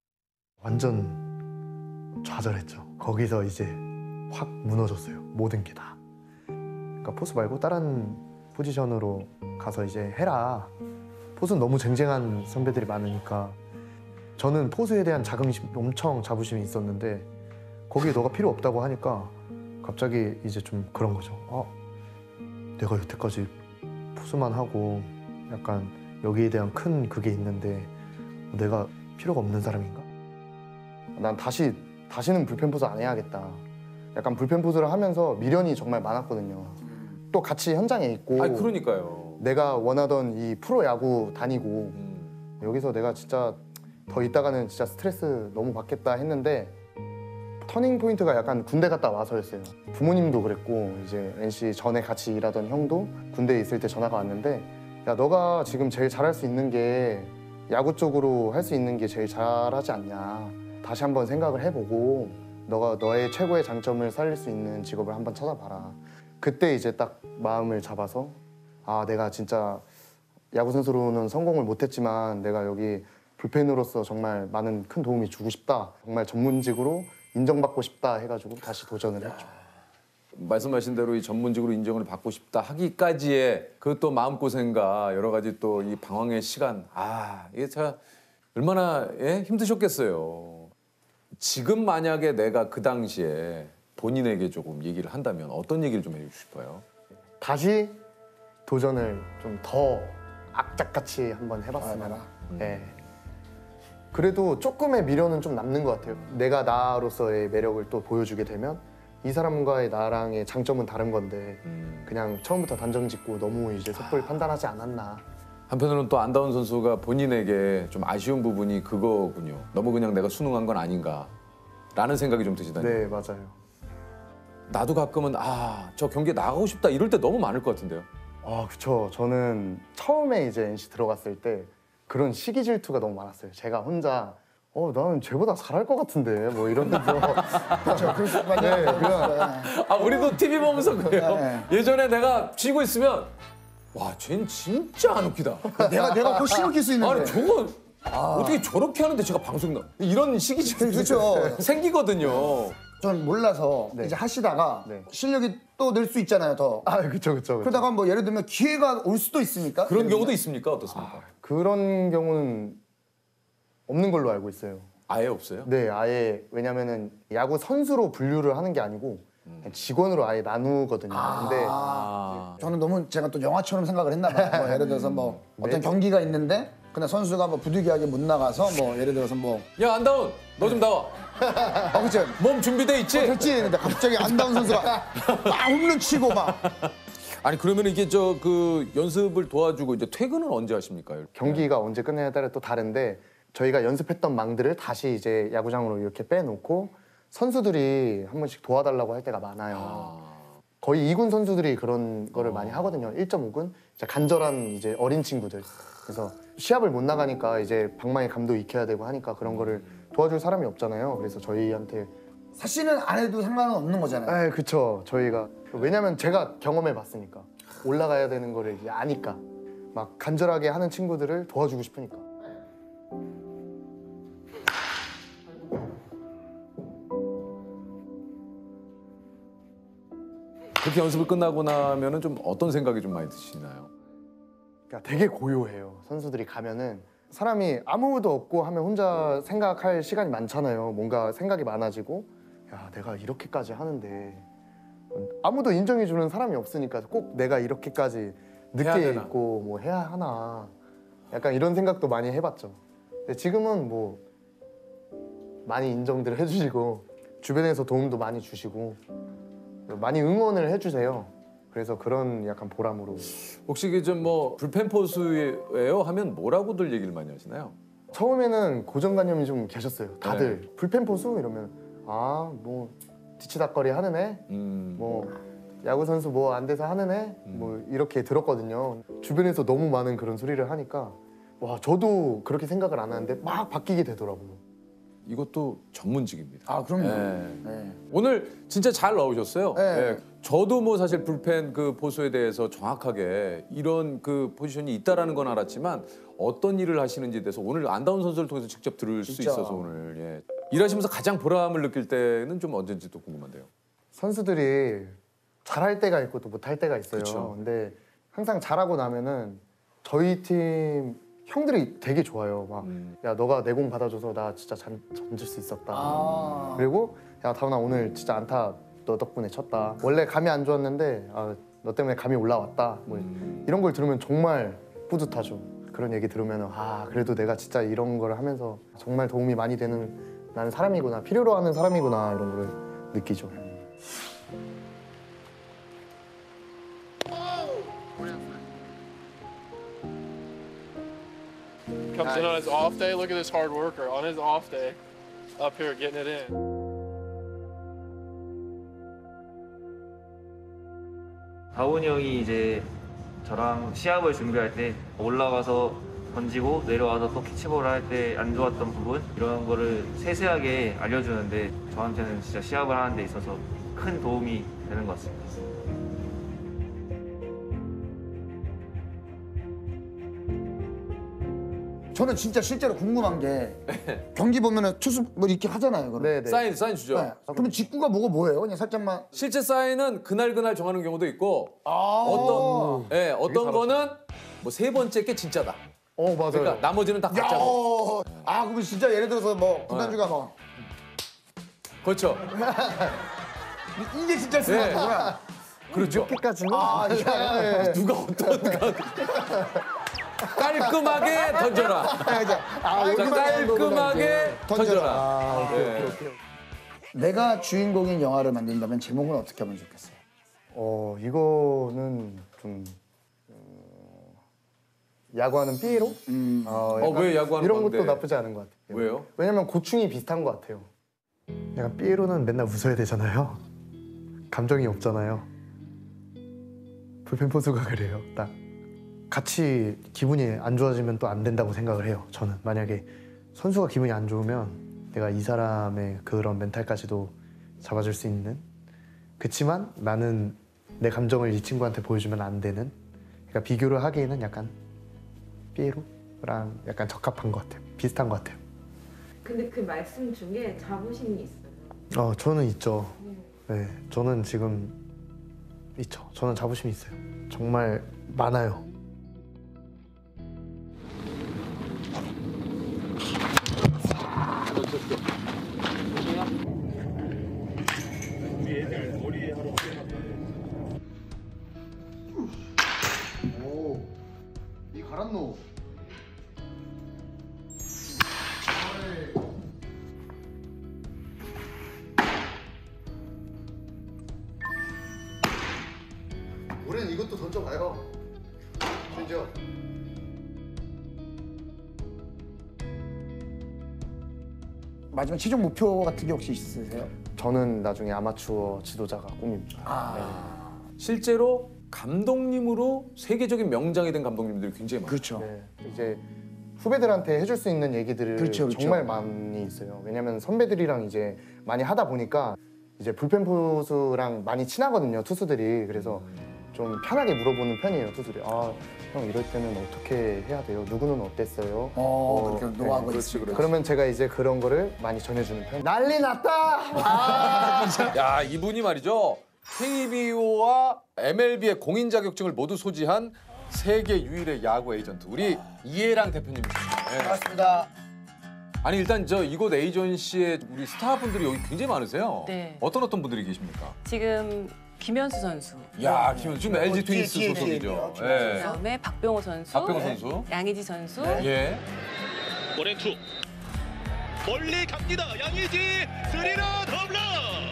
완전 좌절했죠. 거기서 이제 확 무너졌어요. 모든 게 다. 그러니까 포수 말고 다른 포지션으로 가서 이제 해라. 포수는 너무 쟁쟁한 선배들이 많으니까 저는 포수에 대한 자긍심, 엄청 자부심이 있었는데 거기에 너가 필요 없다고 하니까 갑자기 이제 좀 그런 거죠. 어, 내가 여태까지 포수만 하고 약간 여기에 대한 큰 그게 있는데 내가 필요가 없는 사람인가? 난 다시 다시는 불펜 포수 안 해야겠다. 약간 불펜 포수를 하면서 미련이 정말 많았거든요. 또 같이 현장에 있고 아 그러니까요. 내가 원하던 이 프로 야구 다니고 음. 여기서 내가 진짜 더 있다가는 진짜 스트레스 너무 받겠다 했는데 터닝 포인트가 약간 군대 갔다 와서였어요. 부모님도 그랬고 이제 엔씨 전에 같이 일하던 형도 군대에 있을 때 전화가 왔는데 야 너가 지금 제일 잘할 수 있는 게 야구 쪽으로 할 수 있는 게 제일 잘하지 않냐. 다시 한번 생각을 해보고 너가 너의 최고의 장점을 살릴 수 있는 직업을 한번 찾아봐라. 그때 이제 딱 마음을 잡아서 아 내가 진짜 야구 선수로는 성공을 못했지만 내가 여기 불펜으로서 정말 많은 큰 도움이 주고 싶다. 정말 전문직으로 인정받고 싶다 해가지고 다시 도전을 했죠. 말씀하신 대로 이 전문직으로 인정을 받고 싶다 하기까지의 그 또 마음고생과 여러 가지 또 이 방황의 시간. 아 이게 참 얼마나 예? 힘드셨겠어요. 지금 만약에 내가 그 당시에 본인에게 조금 얘기를 한다면 어떤 얘기를 좀 해주고 싶어요? 다시 도전을 좀 더 악착같이 한번 해봤으면. 예. 그래도 조금의 미련은 좀 남는 것 같아요. 내가 나로서의 매력을 또 보여주게 되면 이 사람과의 나랑의 장점은 다른 건데 음. 그냥 처음부터 단정 짓고 너무 이제 섣불리 판단하지 않았나. 한편으로는 또 안다운 선수가 본인에게 좀 아쉬운 부분이 그거군요. 너무 그냥 내가 순응한 건 아닌가라는 생각이 좀 드시다니요. 네, 맞아요. 나도 가끔은 아, 저 경기에 나가고 싶다 이럴 때 너무 많을 것 같은데요. 아, 그쵸. 저는 처음에 이제 엔씨 들어갔을 때 그런 시기 질투가 너무 많았어요. 제가 혼자 어, 나는 쟤보다 잘할 것 같은데 뭐 이러면서 그렇죠. 그럴 수 맞아요. 네, 그냥 아, 우리도 티비 보면서 그래요. 네. 예전에 내가 쥐고 있으면 와, 쟤는 진짜 안 웃기다. 내가 내가 훨씬 웃길 수 있는데. 아니, 저거 어떻게 저렇게 하는데 제가 방송 나 이런 시기 질투 그렇죠. 생기거든요. 전 몰라서 네. 이제 하시다가 네. 실력이 또 늘 수 있잖아요, 더. 아, 그쵸, 그쵸, 그쵸. 그러다가 뭐 예를 들면 기회가 올 수도 있습니까? 그런 예를 경우도 들면? 있습니까? 어떻습니까? 그런 경우는 없는 걸로 알고 있어요. 아예 없어요? 네, 아예 왜냐면은 야구 선수로 분류를 하는 게 아니고 그냥 직원으로 아예 나누거든요. 근데 아. 저는 너무 제가 또 영화처럼 생각을 했나 봐요. 뭐 예를 들어서 뭐 어떤 경기가 있는데 그냥 선수가 뭐 부득이하게 못 나가서 뭐 예를 들어서 뭐 야, 안다운, 너 좀 나와. 어, 그쵸. 몸 준비돼 있지? 됐지? 근데 갑자기 안다운 선수가 막 홈런 치고 막 아니 그러면 이게 저 그 연습을 도와주고 이제 퇴근은 언제 하십니까? 경기가 언제 끝내냐에 따라 또 다른데 저희가 연습했던 망들을 다시 이제 야구장으로 이렇게 빼놓고 선수들이 한 번씩 도와달라고 할 때가 많아요. 아. 거의 이 군 선수들이 그런 거를 많이 하거든요. 일 점 오 군 이제 간절한 이제 어린 친구들. 그래서 시합을 못 나가니까 이제 방망이 감도 익혀야 되고 하니까 그런 거를 도와줄 사람이 없잖아요. 그래서 저희한테 사실은 안 해도 상관은 없는 거잖아요. 에 그쵸. 저희가 왜냐면 제가 경험해 봤으니까 올라가야 되는 거를 이제 아니까 막 간절하게 하는 친구들을 도와주고 싶으니까. 그렇게 연습을 끝나고 나면은 좀 어떤 생각이 좀 많이 드시나요? 그러니까 되게 고요해요. 선수들이 가면은 사람이 아무도 없고 하면 혼자 생각할 시간이 많잖아요. 뭔가 생각이 많아지고 야 내가 이렇게까지 하는데 아무도 인정해주는 사람이 없으니까 꼭 내가 이렇게까지 해야 늦게 되나? 있고 뭐 해야 하나 약간 이런 생각도 많이 해봤죠. 근데 지금은 뭐 많이 인정들 해주시고 주변에서 도움도 많이 주시고 많이 응원을 해주세요. 그래서 그런 약간 보람으로. 혹시 그 좀 뭐 불펜 포수예요 하면 뭐라고들 얘기를 많이 하시나요? 처음에는 고정관념이 좀 계셨어요. 다들 네. 불펜 포수 이러면 아 뭐 뒤치다거리 하는 애, 음. 뭐 야구 선수 뭐 안 돼서 하는 애, 뭐 이렇게 들었거든요. 주변에서 너무 많은 그런 소리를 하니까 와 저도 그렇게 생각을 안 하는데 막 바뀌게 되더라고요. 이것도 전문직입니다. 아 그럼요. 네. 네. 오늘 진짜 잘 나오셨어요. 네. 예. 저도 뭐 사실 불펜 그 포수에 대해서 정확하게 이런 그 포지션이 있다라는 건 알았지만 어떤 일을 하시는지에 대해서 오늘 안다운 선수를 통해서 직접 들을 수 진짜. 있어서 오늘 예. 일하시면서 가장 보람을 느낄 때는 좀 언제인지도 궁금한데요. 선수들이 잘할 때가 있고 또 못할 때가 있어요. 그쵸. 근데 항상 잘하고 나면은 저희 팀 형들이 되게 좋아요. 막 야 음. 너가 내 공 받아줘서 나 진짜 잔, 던질 수 있었다. 아. 그리고 야 다운아 오늘 진짜 안타 너 덕분에 쳤다. 원래 감이 안 좋았는데 아, 너 때문에 감이 올라왔다. 뭐 음. 이런 걸 들으면 정말 뿌듯하죠. 그런 얘기 들으면 아 그래도 내가 진짜 이런 걸 하면서 정말 도움이 많이 되는 나는 사람이구나, 필요로 하는 사람이구나 이런 거를 느끼죠. Comes in on his off day. Look at this hard worker on his off day, up here getting it in. 다원이 형이 이제 저랑 시합을 준비할 때 올라가서 던지고 내려와서 또 캐치볼을 할 때 안 좋았던 부분 이런 거를 세세하게 알려주는데 저한테는 진짜 시합을 하는 데 있어서 큰 도움이 되는 것 같습니다. 저는 진짜 실제로 궁금한 게 경기 보면은 투수 뭐 이렇게 하잖아요. 그럼. 네, 네. 사인 사인 주죠. 네. 그러면 직구가 뭐가 뭐예요? 그냥 살짝만. 실제 사인은 그날 그날 정하는 경우도 있고 아. 어떤 예 어떤 거는 뭐 세 번째 게 진짜다. 어 맞아요. 그러니까 나머지는 다 가짜고. 야, 아 그럼 진짜 예를 들어서 뭐 구단주가 뭐 그렇죠. 이게 진짜 쓰는 네. 거야. 그렇죠. 이렇게까지는? 아, 야, 야. 누가 어떤 깔끔하게 던져라. 아, 자, 깔끔하게 던져라. 아, 오케이, 네. 오케이, 오케이. 내가 주인공인 영화를 만든다면 제목은 어떻게 하면 좋겠어요? 어 이거는 좀 어, 야구하는 삐에로? 음. 어, 어, 왜 야구하는 이런 건데? 것도 나쁘지 않은 것 같아요. 왜요? 왜냐면 고충이 비슷한 것 같아요. 약간 삐에로는 맨날 웃어야 되잖아요. 감정이 없잖아요. 불펜 포수가 그래요. 딱 같이 기분이 안 좋아지면 또 안 된다고 생각을 해요. 저는 만약에 선수가 기분이 안 좋으면 내가 이 사람의 그런 멘탈까지도 잡아줄 수 있는. 그치만 나는 내 감정을 이 친구한테 보여주면 안 되는. 그러니까 비교를 하기에는 약간 삐에로랑 약간 적합한 것 같아요. 비슷한 것 같아요. 근데 그 말씀 중에 자부심이 있어요. 어, 저는 있죠. 네, 저는 지금 있죠. 저는 자부심이 있어요. 정말 많아요. 오, 이 가란노. 올해는 이것도 던져봐요. 진짜. 마지막 최종 목표 같은 게 혹시 있으세요? 저는 나중에 아마추어 지도자가 꿈입니다. 아. 실제로 감독님으로 세계적인 명장이 된 감독님들이 굉장히 많아요. 그렇죠. 네, 이제 후배들한테 해줄 수 있는 얘기들을 그렇죠, 그렇죠. 정말 많이 있어요. 왜냐면 선배들이랑 이제 많이 하다 보니까 이제 불펜 포수랑 많이 친하거든요, 투수들이. 그래서 좀 편하게 물어보는 편이에요, 투수들이. 아, 형 이럴 때는 어떻게 해야 돼요? 누구는 어땠어요? 어, 그렇게 노하우가 그렇지, 있으니까. 그렇지. 그러면 제가 이제 그런 거를 많이 전해주는 편. 난리 났다. 아, 진짜. 야, 이분이 말이죠. 케이비오와 엠엘비의 공인 자격증을 모두 소지한 세계 유일의 야구 에이전트. 우리 이해랑 대표님이십니다. 네. 반갑습니다. 아니 일단 저 이곳 에이전시에 우리 스타분들이 여기 굉장히 많으세요. 네. 어떤 어떤 분들이 계십니까? 지금 김현수 선수. 야, 김현수 지금 엘지 뒤에, 트윈스 뒤에, 소속이죠. 뒤에, 예. 그다음에 박병호 선수. 박병호 선수. 양의지 선수. 예. 원앤투 멀리 갑니다. 양의지 스리런 홈런.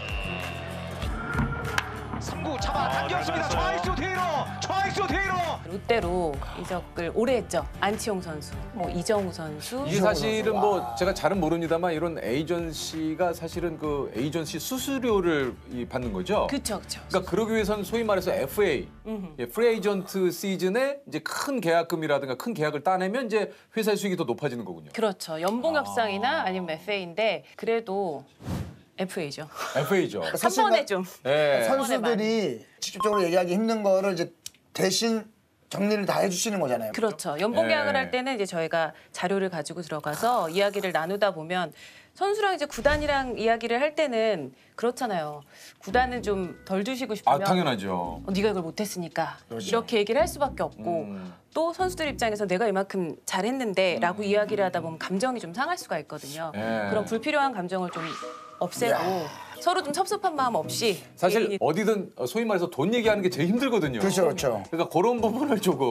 삼 구 잡아 당겼습니다. 좌익수 뒤로, 좌익수 뒤로. 롯데로 이적을 오래 했죠. 안치홍 선수, 뭐 이정우 선수. 이게 사실은 뭐 제가 잘은 모릅니다만 이런 에이전시가 사실은 그 에이전시 수수료를 이 받는 거죠. 그렇죠, 그렇죠. 그러니까 그러기 위해서는 소위 말해서 에프에이, 예, 프리에이전트 시즌에 이제 큰 계약금이라든가 큰 계약을 따내면 이제 회사의 수익이 더 높아지는 거군요. 그렇죠. 연봉 협상이나 아니면 에프에이인데 그래도 에프에이죠. 에프에이죠. 한 번에 좀. 예. 선수들이 직접적으로 얘기하기 힘든 거를 이제 대신 정리를 다 해주시는 거잖아요. 그렇죠. 연봉 계약을 예. 할 때는 이제 저희가 자료를 가지고 들어가서 이야기를 나누다 보면 선수랑 이제 구단이랑 이야기를 할 때는 그렇잖아요. 구단은 좀 덜 주시고 싶으면 아, 당연하죠. 어, 네가 이걸 못했으니까 이렇게 얘기를 할 수밖에 없고 음. 또 선수들 입장에서 내가 이만큼 잘했는데라고 이야기를 하다 보면 감정이 좀 상할 수가 있거든요. 예. 그런 불필요한 감정을 좀 없애고 서로 좀 섭섭한 마음 없이 사실 개인이 어디든 소위 말해서 돈 얘기하는 게 제일 힘들거든요. 그렇죠, 그렇죠. 그러니까 그런 부분을 조금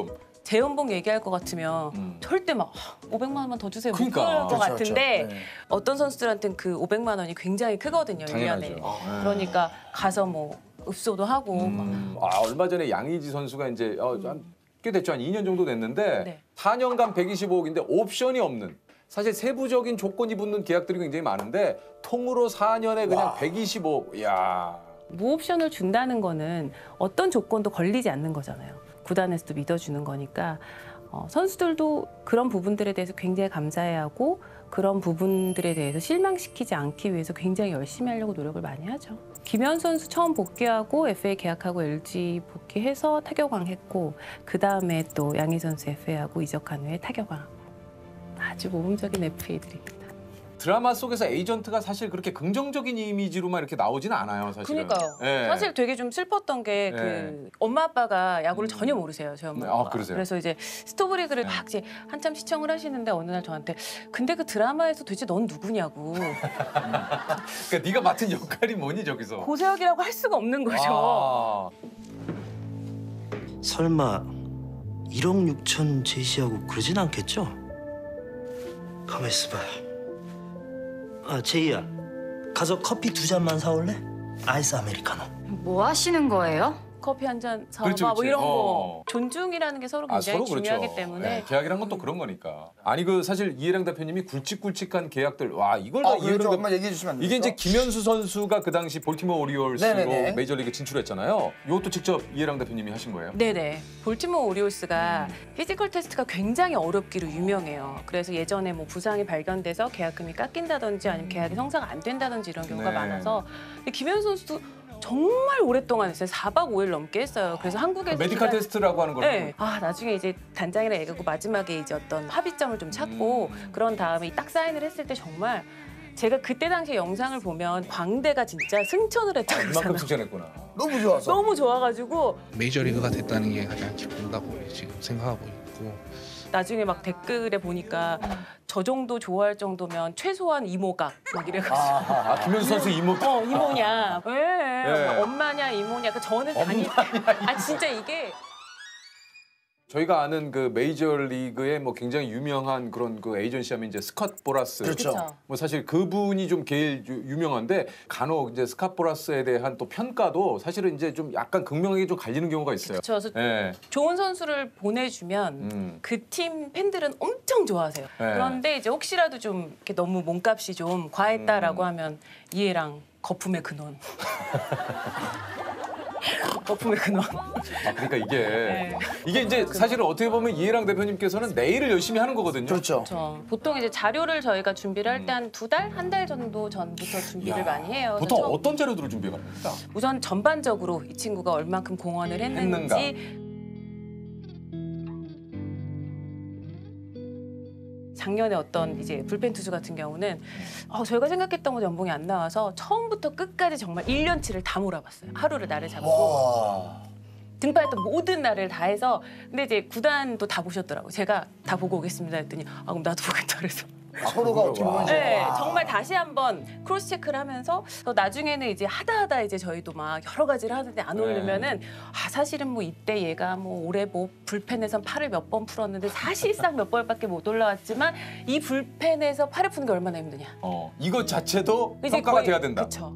제 연봉 얘기할 것 같으면 음. 절대 막 오백만 원만 더 주세요. 그러니까. 못 그럴 것 그렇죠, 같은데 그렇죠. 네. 어떤 선수들한테는 그 오백만 원이 굉장히 크거든요. 일 년에. 당연하죠. 아, 그러니까 가서 뭐 읍소도 하고 막. 음. 아, 얼마 전에 양의지 선수가 이제 어, 한, 꽤 됐죠. 한 이 년 정도 됐는데 네. 사 년간 백이십오억인데 옵션이 없는. 사실 세부적인 조건이 붙는 계약들이 굉장히 많은데 통으로 사 년에 그냥 백이십오억. 이야. 무옵션을 준다는 거는 어떤 조건도 걸리지 않는 거잖아요. 구단에서도 믿어주는 거니까 어, 선수들도 그런 부분들에 대해서 굉장히 감사해하고 그런 부분들에 대해서 실망시키지 않기 위해서 굉장히 열심히 하려고 노력을 많이 하죠. 김현 선수 처음 복귀하고 에프에이 계약하고 엘지 복귀해서 타격왕 했고 그 다음에 또 양희 선수 에프에이하고 이적한 후에 타격왕. 아주 모범적인 에프에이들입니다. 드라마 속에서 에이전트가 사실 그렇게 긍정적인 이미지로만 이렇게 나오지는 않아요, 사실은. 그러니까요. 예. 사실 되게 좀 슬펐던 게 그 예. 엄마 아빠가 야구를 전혀 모르세요, 저희 엄마 아, 아빠가. 그러세요? 그래서 이제 스토브리그를 막 이제 한참 시청을 하시는데 어느 날 저한테 근데 그 드라마에서 도대체 넌 누구냐고. 그러니까 네가 맡은 역할이 뭐니 저기서? 고세혁이라고 할 수가 없는 거죠. 아. 설마 일억 육천 제시하고 그러진 않겠죠? 가만 있어봐. 아, 제이야. 가서 커피 두 잔만 사올래? 아이스 아메리카노. 뭐 하시는 거예요? 커피 한 잔 사와 그렇죠, 뭐 그렇죠. 이런 거. 어. 존중이라는 게 서로 아, 굉장히 서로 중요하기 그렇죠. 때문에 네, 계약이란 건 또 그런 거니까. 아니 그 사실 이해랑 대표님이 굵직굵직한 계약들 와 이걸 다 아, 이해를 그렇죠. 한번 얘기해 주시면 안 이게 이제 됩니까? 김현수 선수가 그 당시 볼티모어 오리올스로 네네네. 메이저리그 진출했잖아요. 이것도 직접 이해랑 대표님이 하신 거예요? 네네. 볼티모어 오리올스가 피지컬 테스트가 굉장히 어렵기로 유명해요. 그래서 예전에 뭐 부상이 발견돼서 계약금이 깎인다든지 아니면 계약이 성사가 안 된다든지 이런 경우가 네. 많아서 근데 김현수 선수도 정말 오랫동안 했어요. 사 박 오 일 넘게 했어요. 그래서 한국에서 메디컬 기다리- 테스트라고 하는 거는 네. 아 나중에 이제 단장이랑 얘기하고 마지막에 이제 어떤 합의점을 좀 찾고 음. 그런 다음에 딱 사인을 했을 때 정말 제가 그때 당시에 영상을 보면 광대가 진짜 승천을 했다고 이만큼 그러잖아요. 승천했구나. 너무 좋아서. 너무 좋아가지고 메이저리그가 됐다는 게 가장 기쁘다고 지금 생각하고 있고 나중에 막 댓글에 보니까 저 정도 좋아할 정도면 최소한 이모각 막 이래가지고 아, 아, 김현수 선수 이모. 어 이모냐 왜 네. 엄마냐 이모냐 그 저는 단위 아 진짜 이게 저희가 아는 그 메이저리그의 뭐 굉장히 유명한 그런 그 에이전시 하면 이제 스캇 보라스. 그렇죠. 그쵸. 뭐 사실 그분이 좀 제일 유- 유명한데 간혹 이제 스캇 보라스에 대한 또 평가도 사실은 이제 좀 약간 극명하게 좀 갈리는 경우가 있어요. 그쵸. 그래서 예. 좋은 선수를 보내주면 음. 그 팀 팬들은 엄청 좋아하세요. 네. 그런데 이제 혹시라도 좀 이렇게 너무 몸값이 좀 과했다라고 음. 하면 이해랑 거품의 근원. 거품의 근원. 아, 그러니까 이게 네. 이게 이제 사실은 어떻게 보면 이해랑 대표님께서는 내일을 열심히 하는 거거든요. 그렇죠. 그렇죠. 보통 이제 자료를 저희가 준비를 할 때 한 두 달, 한 달 정도 전부터 준비를 야, 많이 해요. 그래서 보통 처음- 어떤 자료들을 준비해 갑니까? 우선 전반적으로 이 친구가 얼만큼 공헌을 했는지 했는가? 작년에 어떤 이제 불펜 투수 같은 경우는 어, 저희가 생각했던 것 연봉이 안 나와서 처음부터 끝까지 정말 일 년치를 다 몰아봤어요. 하루를 날을 잡고 와. 등판했던 모든 날을 다 해서 근데 이제 구단도 다 보셨더라고요. 제가 다 보고 오겠습니다 했더니 아 그럼 나도 보겠다 그래서 서로가 어떻게 보는지. 네, 정말 다시 한번 크로스 체크를 하면서 또 나중에는 이제 하다 하다 이제 저희도 막 여러 가지를 하는데 안 네. 오르면은 아 사실은 뭐 이때 얘가 뭐 올해 뭐 불펜에선 팔을 몇 번 풀었는데 사실상 몇 번밖에 못 올라왔지만 이 불펜에서 팔을 푸는 게 얼마나 힘드냐. 어, 이것 자체도 이제 평가가 거의- 돼야 된다. 그쵸.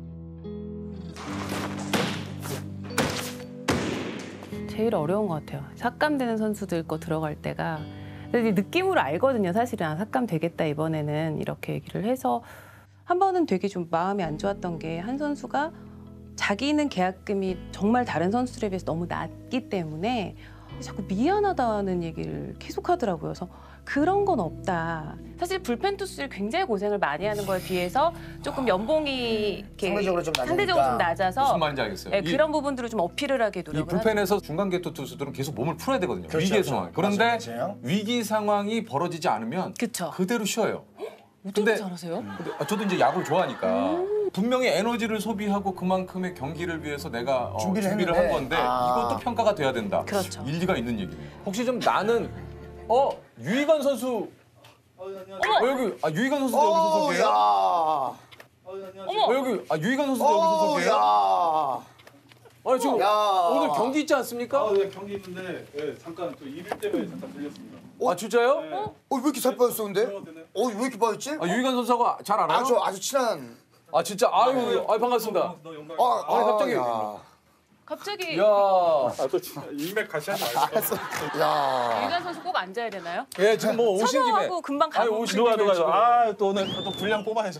제일 어려운 것 같아요. 삭감되는 선수들 거 들어갈 때가 근데 이제 느낌으로 알거든요. 사실은 아, 삭감 되겠다 이번에는 이렇게 얘기를 해서 한 번은 되게 좀 마음이 안 좋았던 게 한 선수가 자기는 계약금이 정말 다른 선수들에 비해서 너무 낮기 때문에 자꾸 미안하다는 얘기를 계속 하더라고요. 그래서 그런 건 없다. 사실 불펜 투수들이 굉장히 고생을 많이 하는 거에 비해서 조금 연봉이 이렇게 상대적으로 좀 상대적으로 좀 낮아서 무슨 말인지 알겠어요. 네, 이- 그런 부분들을 좀 어필을 하게 이 노력을 불펜에서 중간 궤도 투수들은 계속 몸을 풀어야 되거든요. 그렇죠, 위기의 그렇죠. 상황. 그런데 맞아요, 맞아요. 위기 상황이 벌어지지 않으면 그쵸. 그대로 쉬어요. 어떻게 근데- 잘하세요? 근데 아, 저도 이제 야구를 좋아하니까 분명히 에너지를 소비하고 그만큼의 경기를 위해서 내가 어, 준비를 준비를, 했는데. 한 건데 아. 이것도 평가가 돼야 된다. 그렇죠. 일리가 있는 얘기네요. 혹시 좀 나는 어 유희관 선수 어, 여기 아 유희관 선수도 여기서 오, 소개해요? 야. 어머! 어, 여기 아 유희관 선수도 여기서 오, 소개해요? 야. 아니 지금 야. 오늘 경기 있지 않습니까? 아, 네, 경기 있는데 네, 잠깐 또 일일 때문에 잠깐 들렸습니다. 아 진짜요? 네. 어, 왜 이렇게 살 빠졌어 근데? 어, 왜 이렇게 빠졌지? 아, 유희관 선수가 잘 알아요? 아주 아주 친한. 아 진짜 아유, 아유 반갑습니다. 아, 아니 갑자기. 야. 갑자기 야. 아또 진짜 인맥 같이 하지 말고. 야. 유희관 선수 꼭 앉아야 되나요? 예, 지금 뭐 오신 김에. 선호하고 금방 가고. 아니, 오신 누가 김에 누가 지금. 아또 오늘 또 분량 뽑아야죠.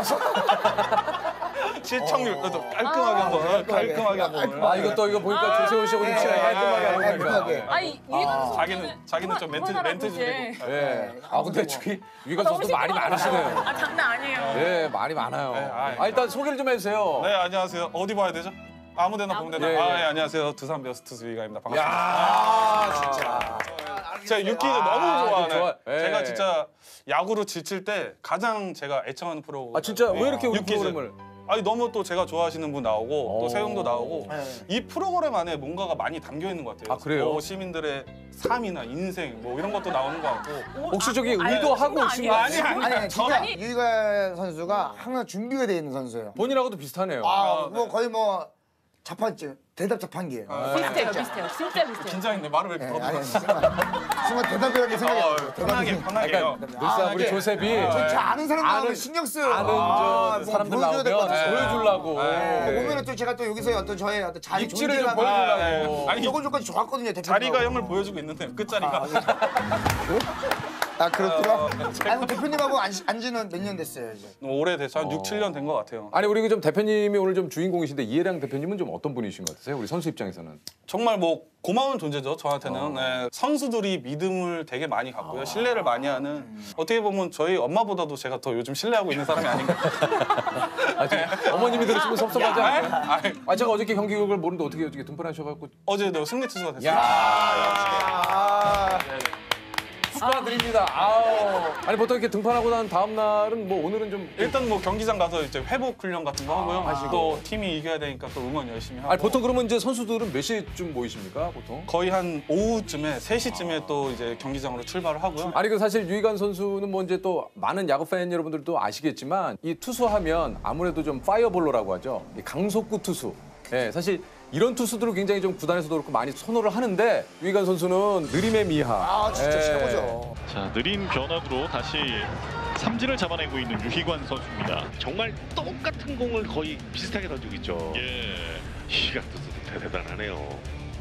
시청률 또 깔끔하게 한번 깔끔하게 한번. 아 이것도 이거 보니까 조세호 씨하고 좀 시간이 깔끔하게 하는 거니까. 아니 유희관 선수 자기는 자기는 좀 멘트 멘트 좀 내고. 예. 아 근데 저기 유희관 선수도 말이 많으시네요. 아 장난 아니에요. 예, 말이 많아요. 아 일단 소개를 좀 해주세요. 네 안녕하세요. 어디 봐야 되죠? 아무데나 보면 되나? 예, 예. 아, 예, 안녕하세요. 두산 베어스트즈 유희관입니다. 반갑습니다. 야, 진짜. 제가 육기를 아, 너무 좋아하네. 좋아. 예. 제가 진짜 야구로 지칠 때 가장 제가 애청하는 프로. 아 진짜 왜 이렇게 우리 육기즈. 프로그램을? 아니 너무 또 제가 좋아하시는 분 나오고 또 세용도 나오고 네. 이 프로그램 안에 뭔가가 많이 담겨 있는 것 같아요. 아, 그래요? 뭐 시민들의 삶이나 인생 뭐 이런 것도 나오는 것 같고. 혹시 저기 의도하고 오신 거 아니 아니에요? 아니 아니, 진짜 유희관 선수가 항상 준비가 돼 있는 선수예요. 본인하고도 비슷하네요. 아, 네. 뭐 거의 뭐 자판기, 대답 자판기예요. 비슷해요, 비슷해요. 진짜 비슷해요. 긴장했네. 말을 왜 네, 이렇게 아니, 더듬어. 순간, 순간 대답이라는 생각이 어, 안 들어요. 편하게 편하게요. 늘상 우리 조셉이 저, 저 아는 사람 나오면 아는- 신경 써요. 아는 아, 저 뭐 사람들 보여줘야 될것 나오면 같아서. 보여주려고. 네. 네. 보면은 또 제가 또 여기서 어떤 저의 어떤 자리 입지를 좀 존재감을 보여주려고. 아니, 조금 조금씩 좋았거든요. 대표님하고. 자리가 형을 보여주고 있는데 끝자리가. 아 그렇구나. 아니 대표님하고 안, 안지는 몇 년 됐어요 이제. 오래돼서 한 육, 칠 년 된 것 같아요. 아니 우리 그 좀 대표님이 오늘 좀 주인공이신데 이해량 대표님은 좀 어떤 분이신 것 같으세요? 우리 선수 입장에서는. 정말 뭐 고마운 존재죠 저한테는. 네, 선수들이 믿음을 되게 많이 갖고요. 신뢰를 많이 하는. 어떻게 보면 저희 엄마보다도 제가 더 요즘 신뢰하고 있는 사람이 아닌가. 아, 지금 어머님이 들으시면 섭섭하지 야, 않아요? 아이, 아 제가 어저께 경기 결과를 모르는데 어떻게 어저께 등판하셔갖고. 어제 너 승리 투수가 됐어요. 야. 축하드립니다. 아우. 아니 보통 이렇게 등판하고 난 다음 날은 뭐 오늘은 좀 일단 뭐 경기장 가서 이제 회복 훈련 같은 거 하고요. 하시고. 또 팀이 이겨야 되니까 또 응원 열심히 하고. 아니 보통 그러면 이제 선수들은 몇 시쯤 모이십니까 보통? 거의 한 오후쯤에 세 시쯤에 또 이제 경기장으로 출발을 하고요. 아니 그 사실 유희관 선수는 뭐 이제 또 많은 야구 팬 여러분들도 아시겠지만 이 투수하면 아무래도 좀 파이어볼러라고 하죠. 이 강속구 투수. 예, 사실 이런 투수들을 굉장히 좀 구단에서도 그렇고 많이 선호를 하는데 유희관 선수는 느림의 미하. 아 진짜 예. 최고죠. 자, 느린 변화구로 다시 삼진을 잡아내고 있는 유희관 선수입니다. 정말 똑같은 공을 거의 비슷하게 던지고 있죠. 예, 시각 투수도 대단하네요.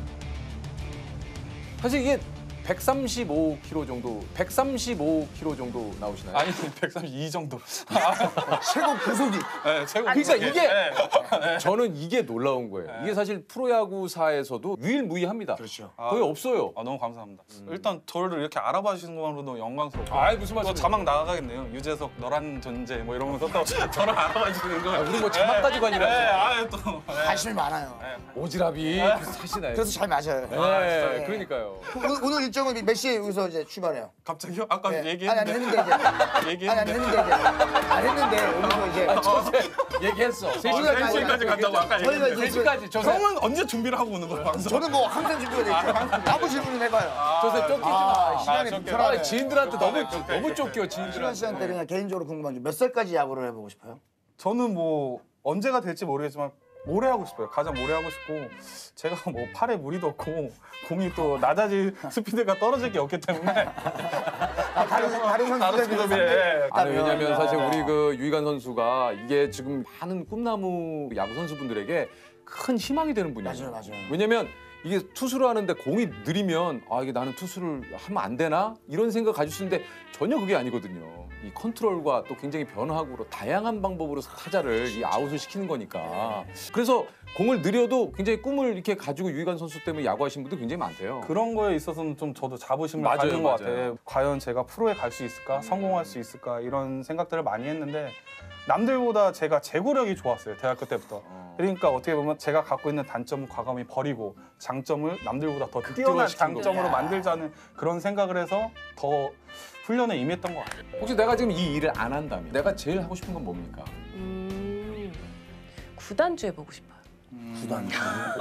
사실 이게 백삼십오 킬로그램 정도, 백삼십오 킬로그램 정도 나오시나요? 아니 백삼십이 정도. 최고 구속이. 네, 최고. 그러니까 구속이. 이게 네. 저는 이게 놀라운 거예요. 이게 사실 프로야구사에서도 유일무이합니다. 그렇죠. 거의 없어요. 아, 너무 감사합니다. 일단 저를 이렇게 알아봐 주시는 것만으로도 영광스럽고. 아이, 무슨 또 말씀이세요? 자막 나가겠네요. 유재석 너란 존재 뭐 이러면서 또 저를 알아봐 주시는 거. 아, 우리 뭐 자막까지 관이라서. 네, 아유 또. 네. 관심이 많아요. 오지랖이 그래서 사시나요? 그래서 잘 맞아요. 네, 그러니까요. 오늘, 오늘 일정은 몇 시에 여기서 이제 출발해요? 갑자기요? 아까 네. 얘기했는데. 아니, 아니 했는데 이제. 얘기했는데. 아니, 아니 했는데 이제. 안 했는데 여기서 이제. 아, 저세 얘기했어. 세 어, 시까지. 세 시까지 간다고 아까 저희가 얘기했는데. 이제 세 시까지. 저세. 형은 언제 준비를 하고 오는 거예요, 방송? 저는 뭐 항상 준비가 돼 있죠. 아무 질문 해봐요. 저세 쫓기지 아, 마. 시간이 쫓겨. 불편하네. 아, 지인들한테 너무 아, 네, 너무 쫓겨 시간 지인들한테. 씨한테 그냥 개인적으로 궁금한 게 몇 살까지 야구를 해보고 싶어요? 저는 뭐 언제가 될지 모르겠지만 오래 하고 싶어요. 가장 오래 하고 싶고 제가 뭐 팔에 무리도 없고 공이 또 낮아질 스피드가 떨어질 게 없기 때문에 아, 다른 다른 다른 선수들 스피드에 아니 왜냐면 사실 우리 그 유희관 선수가 이게 지금 많은 꿈나무 야구 선수분들에게 큰 희망이 되는 분이에요. 맞아요, 맞아요. 왜냐면 이게 투수를 하는데 공이 느리면 아 이게 나는 투수를 하면 안 되나 이런 생각 가질 수 있는데 전혀 그게 아니거든요. 이 컨트롤과 또 굉장히 변화구로 다양한 방법으로 타자를 이 아웃을 시키는 거니까. 그래서 공을 느려도 굉장히 꿈을 이렇게 가지고 유희관 선수 때문에 야구하신 분들 굉장히 많대요. 그런 거에 있어서는 좀 저도 자부심을 맞아요, 가진 것 맞아요. 같아요. 과연 제가 프로에 갈 수 있을까? 성공할 수 있을까? 이런 생각들을 많이 했는데 남들보다 제가 제구력이 좋았어요. 대학교 때부터. 그러니까 어떻게 보면 제가 갖고 있는 단점을 과감히 버리고 장점을 남들보다 더 뛰어난 극대화시킨 장점으로 거구나. 만들자는 그런 생각을 해서 더 훈련에 임했던 것 같아요. 혹시 내가 지금 이 일을 안 한다면 내가 제일 하고 싶은 건 뭡니까? 음, 구단주 해보고 싶어요. 구단주.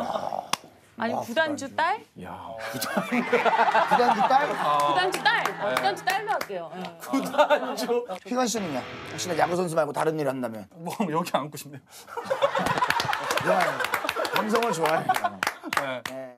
아니면 구단주 딸? 야, 구단주 딸? 구단주 딸! 어, 구단주 딸로 할게요. 예. 구단주. 휘관 씨는요? 혹시나 야구 선수 말고 다른 일 한다면? 뭐 여기 앉고 싶네요. 야, 감성을 좋아해요. 네. 네.